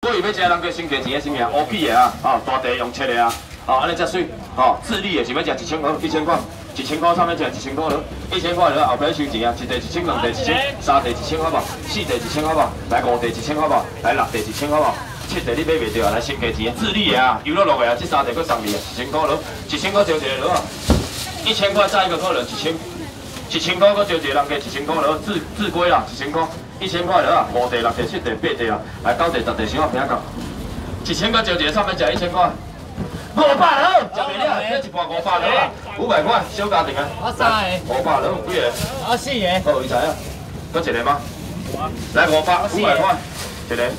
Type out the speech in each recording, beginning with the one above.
过去要食人叫先加钱的什么啊？乌皮的啊，哦，大地用切的啊，哦，安尼才水。哦，智利的是要食1000块，1000块，1000块上面食1000块了，1000块了后边收钱啊，一地1000，两地1000，三地1000块吧，4地1000块吧，来5地1000块吧，来6地1000块吧。 7地你买袂着啊，来先加钱，智利的啊，游乐乐的啊，这3地佫送你啊，1000块了，1000块招一个了啊，1000块再一个客人1000块佫招一个人加1000块了，自归啦，1000块，1000块了啊，5地6地7地8地啊，来9地10地想要平讲，1000块招一个上面食1000块，500了，食袂了，这一盘500了啊，500块小家庭啊， 我3个 ，500了几个？ 我4个， 好，有才啊，佫一个吗？来500块，一个。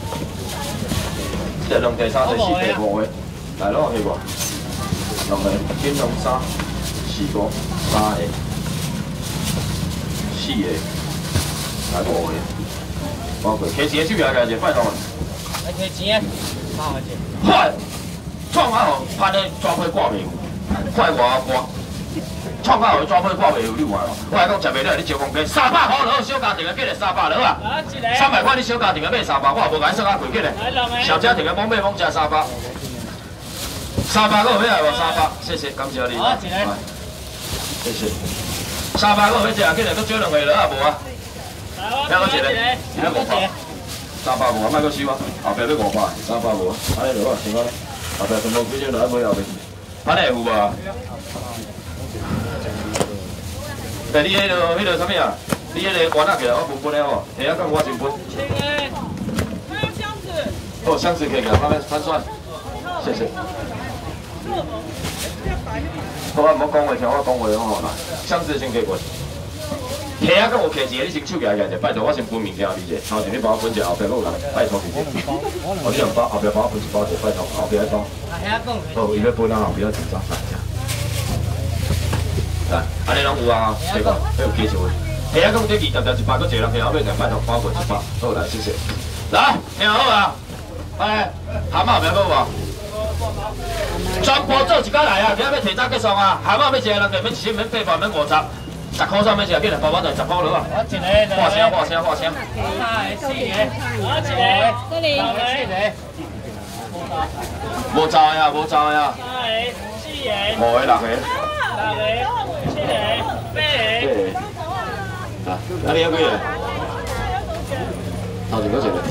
一2地3地4地5个，来咯，去无？2个，金龙3、4、5、3个、4个，来5个，包括开钱手下个就拜托。 来开钱，3块钱。 快，创啊吼，拍咧抓皮挂袂有，快外挂，创啊吼抓皮挂袂有你话哦。我来讲食袂了，你招公鸡300块了，小家庭的计来300了啊。300块你小家庭的买300，我也无甲你算较贵计咧。小家庭的罔买罔食300。300个有要来无？300，谢谢，感谢你。好，谢谢。300个有要食，计来佫少2个了啊无啊？还佫一个，现在500。300无啊，莫佫收啊，后壁要500，300无啊，安尼就好，成功咧。后壁全部几张来买后壁，安尼会有无啊？但你迄个啥物啊？你迄个关仔起来，我分的吼，下下讲我先分。 还有箱子。 哦，箱子可以给慢慢翻算，谢谢。好啊，唔好讲话，听我讲话吼啦。箱子先给我。下下讲有客钱，你先手举起者，拜托我先分物件你者，头前你帮我分者，后壁我有人，拜托你者。哦，你两包，后壁帮我分一包者，拜托，后壁一包。好，伊要分啊，后壁要紧张，来吃。来，安尼拢有啊，对个，要有技术的。下下讲这2条100个一人，下后尾再拜托包过100，好来，谢谢。来，听好啊，哎，蛤蟆后壁要无？全部做一家来啊！今仔要提早结束啊！蛤蟆要食人就免1000，免800，免50。10块上面食，过来包包就10包了啊！我一个，画声。3个、4个，我一个，这里4个。无走的啊，无走的啊。3个、4个。5个、6个。6个、7个、8个。啊，那你要几个？头前嗰一个。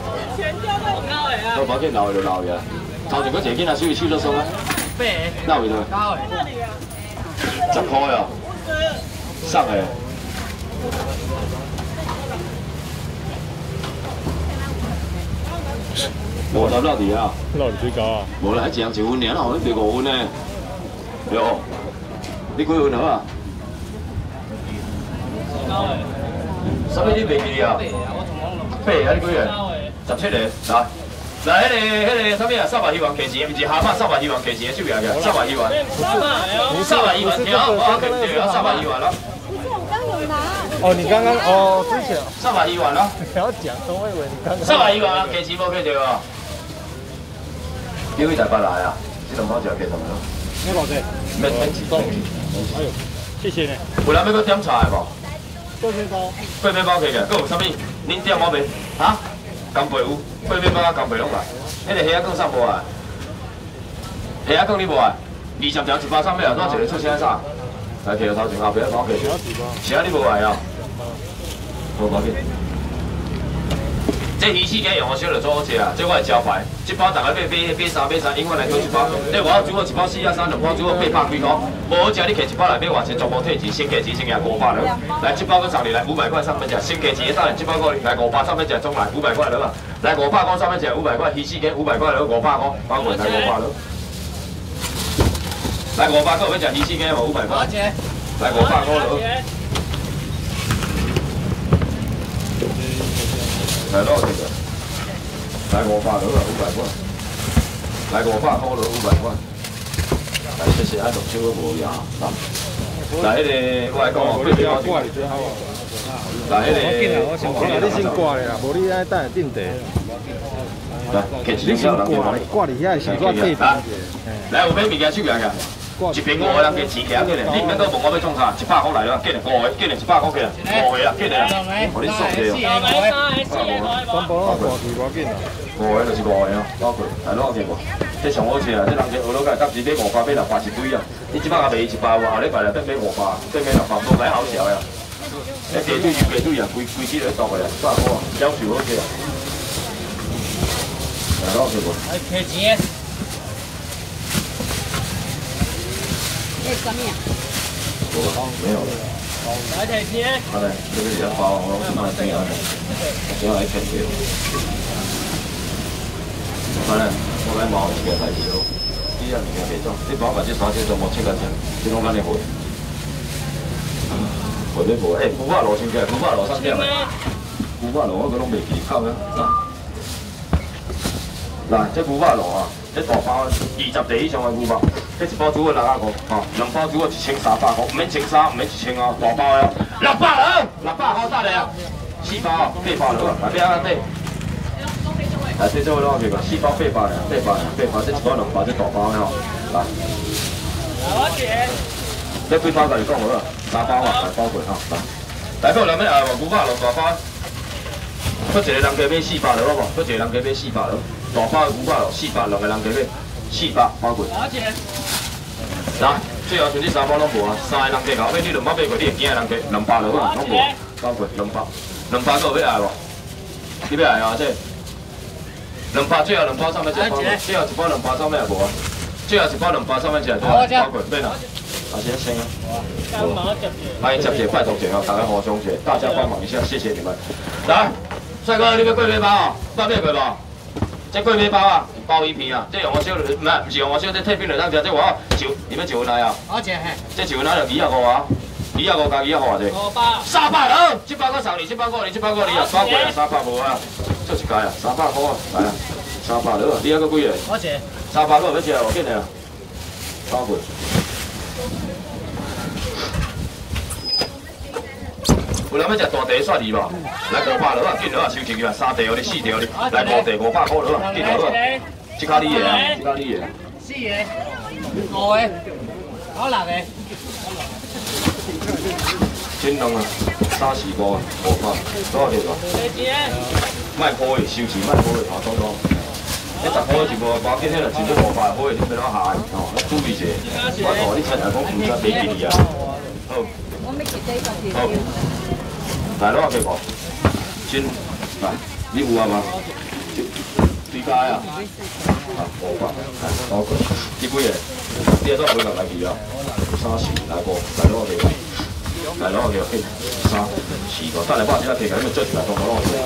我保证留的就留的啊。头前嗰一个囡仔手收松啊。8个。哪位的？9个。10块哦。送的。50落地啊？ 落地最高啊？ 无啦，一人1分尔，哪有你5分呢？哟，你几分好啊？9个。啥物你袂记啊？8个，你几个？17个，来。来，迄个啥物啊？3万希望客钱，毋是蛤蟆3万希望客钱的手下个，3万希望。3万希望，听好，我对啊，3万希望咯。 哦，你刚刚哦，之前 3万希望咯。 不要讲，我以为你刚刚。 3万希望客钱无客着哦。你去台北来啊？这2包就要给什么？ 你老弟， 免钱。 哎呦，谢谢呢。 有人要搁点菜无 8面包。 8面包客个，搁有啥物？恁点我袂？哈？干贝有，8面包啊，干贝拢来。迄个虾仔羹送无啊？虾仔羹你无啊？20条1包上尾啊，怎一个出声啥？来，摕到头前后壁包客。虾你无来啊？无要紧。这鱼翅鸡用我小就做好食啊！这我的招牌，一包大概买3，永远来做1包。这我要煮个1包4啊3，2包煮个800几块。无好食，你摕1包来买偌钱，全部退钱，先客钱先500了。来1包搁送你来500块上面食，先客钱当然1包过来500上面食，总来500块了啊！来500块上面食500块，鱼翅鸡500块了500块，包过来500了。来500块要食鱼翅鸡无500块。来500块了。来咯，这个，来500了500块，来500块了500块，来谢谢，还动手都无呀，来迄个我来讲哦，对对对，来迄个， 你先挂咧啦，无你爱等下定地。 来，你先挂伫遐是我退房。 来有买物件手举个。一瓶5个人加钱起来，你唔免搁问我要创啥，100块来了，过来5个，过来100块过来，5个啦，过来啦，我你送去哦。 全部都挂去，无要紧啦。 5个就是5个哦，包括来攞見無？這上好食啊！這人家學佬家當時買500買600一堆啊，你即擺也賣100喎，後禮拜來變買500，變買600，無買好食呀！一雞腿、油雞腿啊，規隻嚟剁嘅啊，3個啊，小樹好食啊！來攞見無？ 來提錢。 这是什么呀？ 沒有了。 來提錢。 好嘞，這個比較包，我買這樣的，這樣來1000幾。好嘞，我買毛一個來幾多？呢樣物件幾多？呢包或者3隻就冇7個錢，呢種間你會？會咩會？誒，古巴羅先嘅，古巴羅3隻咪？古巴羅我嗰種未記扣嘅，嗱，即古巴羅啊，一大包20隻以上嘅古巴。一包煮個600個，哦，2包煮個1300個，唔免1300，唔免1000哦，大包啊，600兩，600好得嚟啊，4包800兩啊，嚟邊啊啲？嚟這做咯，佢個4包800兩，800，即一包200，即大包嘅嗬，嗱。 我姐。 你幾包㗎？你講好啦，3包啊，大包佢嚇，嗱。大包兩咩啊？古巴6大包，嗰一個人家買400兩喎，嗰一個人家買400兩，大包嘅古巴600，2個人家買400包佢。 我姐。 嗱，最後剩啲3包攏無啊，3個人計搞，你2包買過，你會驚人計200兩啊，攏無，包括200個要來無？你要來啊？即200最後2包3蚊隻，最後1包2包3蚊也無啊，最後1包2包3蚊隻，包括咩啊？阿先生啊，歡迎集結拜託謝啊，大家好，兄弟，大家幫忙一下，謝謝你們。來，帥哥，你要貴麵包啊？包咩貴包？這貴麵包啊，包一片啊，這用我燒，唔是用我燒，這退冰嚟當食，這我就你要就來啊。我食嘿。這就來就200個啊，200個加200個啊，這。300兩，700個送你，700個你，700個你啊，包貴啊，300個啊，做一屆啊，300個啊，來啊，300兩啊，你一個幾個？我食。300個要食啊，我見你啊，包貴。有人要食大地蒜二無？來500兩啊，見兩啊，收錢去啊，3地哦，你4地哦，你來5地500塊兩啊，見兩啊，即卡你嘅啊，即卡你嘅。4個，5個，好6個。真兩啊，3、4個500，多少錢啊？賣破嘅，收錢賣破嘅，多多。你10個就無，包緊迄個一個500塊，你咪攞下哦，注意者。我同你趁下講唔得俾你啊。好。我咪記得好。來攞幾個？先嚟，你有啊嘛？對家啊？啊500，來多個。呢幾個？呢個都會落嚟幾啊？3、4來個，來攞幾個？來攞幾個？3、4個，得嚟幫我睇下其他，因為追住嚟當我攞嘅。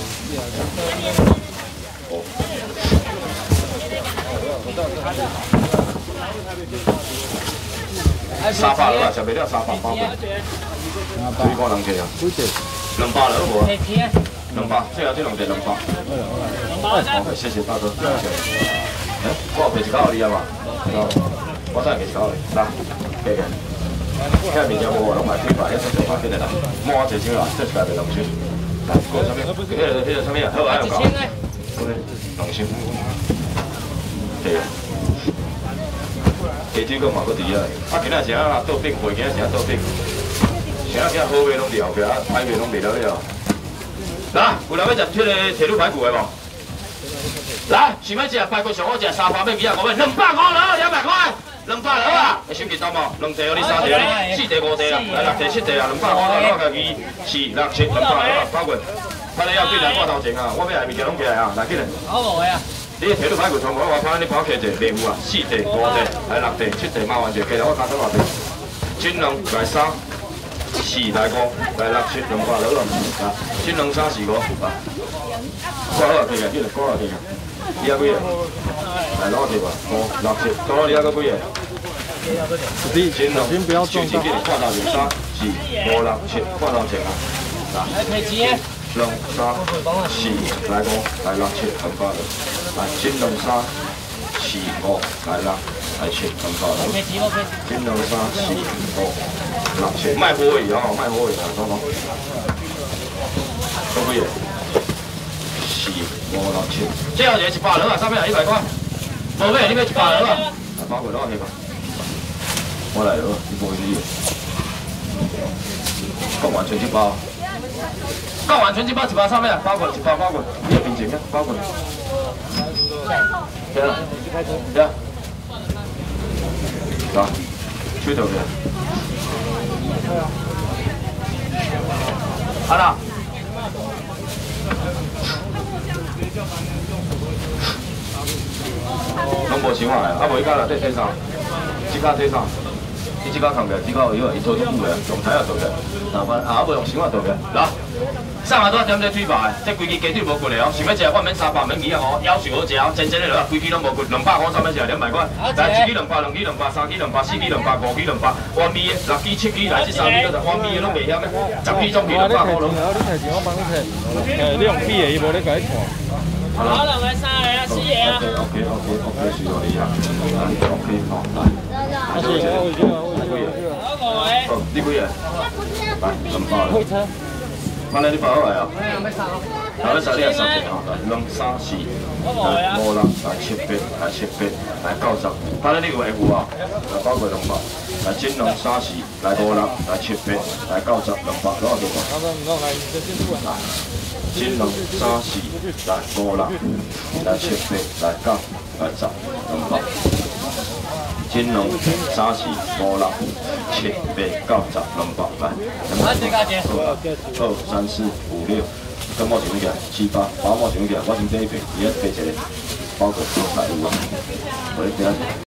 好。300兩啊，上面都有300包嘅。幾個人計啊？200兩冇啊？200，最後這兩隻200。謝謝大哥，謝謝。我平時搞你啊嘛？我真係平時搞你，嗱，嘅。下面有冇攞埋推牌一齊做翻俾你啦？摸下隻先啦，即係隔離2千。嗱，嗰個上面，呢個上面啊，好啊，有講。2千。係啊。雞腿個嘛嗰啲啊，今仔時啊倒冰，回今仔時啊倒冰。現在好味攏掉，其他歹味攏未了了。嗱，有人要食這個鐵路排骨的無？來，想要食排骨上好食，300買幾啊個買？200塊了，200塊，200了啊！你收幾多毛？2地哦，你3地哦，你4地5地啦，來6地7地啊，200塊了，攞個2、4、6、7、200了，包括。睇你有幾兩個頭前啊？我買物件攏起來啊，來幾個？好無啊！你鐵路排骨從我看你包起一地有啊，4地5地，來6地7地麻煩者，其實我加多少地？金龍來3。4來5來6、7、200了啊！先2、3、4個啊！過好可以嘅，呢度過好可以嘅。呢一個嘢，嚟攞條啊！5、6、7，到呢一個嘢。先2、先前幾年看到2、3、4、5、6、7，看到前啊！嗱，2、3、4來5來6、7、200了。啊，先2、3、4、5來6來7、200了。先2、3、4、5。6、7，賣好嘅哦，賣好嘅啊，等等。嗰個嘢4、5、6、7，最後就100兩啊，300啊，100塊。冇咩？你咩100兩啊？包括攞起個。我嚟咯，你冇呢啲。講完全包。講完全包100、300啊，包括100包括，呢個變成啊，包括。 对啊，对啊，走，吹头边。好啦。拢无想法啊，无伊家内底体啥？即家体啥？伊即家扛起来，即家有伊做足久的，用台啊做起来，哪怕无用想法做起来，来。上下都要点这腿排，这规支鸡腿无骨的哦，想要食我免300免200哦，要求好食哦，真的落规支拢无骨，200块上面食200块，来1支200、2支200、3支200、4支200、5支200，碗米的6支7支来这3支都碗米的拢袂险的，10支总计200块咯。 你提钱，我帮你提。你用笔的，伊无咧甲你看。 好两个3个啊，4个啊。 OK，需要你啊，OK 好，来。 我已经了。 哦，你几个？来200。会车。妈嘞，你包好来啊？后尾三你也3个吼，来弄3、4、来5、6、来7、8、来7、8、来90。妈嘞，你有会付啊？来包过200，来金龙3、4、来5、6、来7、8、来90、200，多少钱？来，金龙3、4、来5、6、来7、8、来9、来10、200。金龙3、4、5、6、7、8、9、10、200，来。2、3、4、5、6，跟我想起来7、8，把我想起来，我先第一遍，伊要第一个包括来有啊，我咧第一。